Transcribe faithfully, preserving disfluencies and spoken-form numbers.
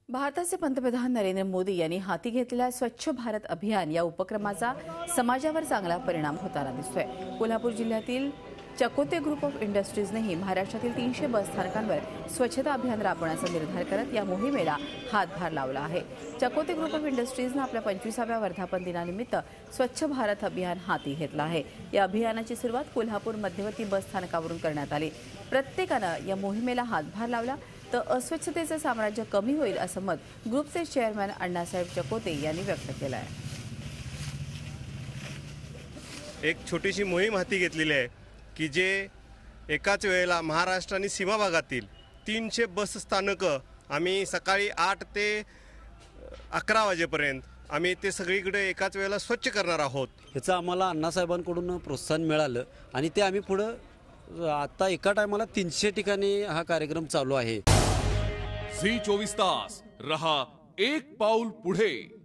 भारताचे पंतप्रधान नरेंद्र मोदी यांनी हाती घेतलेल्या स्वच्छ भारत अभियान या उपक्रमाचा समाजावर चांगला परिणाम होताना दिसतोय। कोल्हापूर जिल्ह्यातील चकोते ग्रुप ऑफ इंडस्ट्रीजनेही महाराष्ट्रातील तीनशे बस स्थानकांवर स्वच्छता अभियान राबवण्याचा निर्धार करत या मोहिमेला हातभार लावला आहे। चकोते ग्रुप ऑफ इंडस्ट्रीजने आपल्या पंचवीसाव्या वर्धापन दिनानिमित्त स्वच्छ भारत अभियान हाती घेतलं आहे। या अभियानाची सुरुवात कोल्हापूर मध्यवर्ती बस स्थानकावरून करण्यात आली। प्रत्येकानं या मोहिमेला हातभार लावला तर अस्वच्छतेचं साम्राज्य कमी होईल असं मत ग्रुपचे चेअरमॅन अण्णासाहेब चकोते यांनी व्यक्त केलं आहे। एक छोटीशी मोहीम हाती घेतलेली आहे की जे एकाच वेळेला महाराष्ट्र आणि सीमा भागातील तीनशे बस स्थानकं आम्ही सकाळी आठ ते अकरा वाजेपर्यंत आम्ही ते सगळीकडे एकाच वेळेला स्वच्छ करणार आहोत। याचं आम्हाला अण्णासाहेबांकडून प्रोत्साहन मिळालं आणि ते आम्ही पुढे आता एका टायमाला तीनशे ठिकाणी हा कार्यक्रम चालू आहे। झी चोवीस तास रहा एक पाऊल पुढे।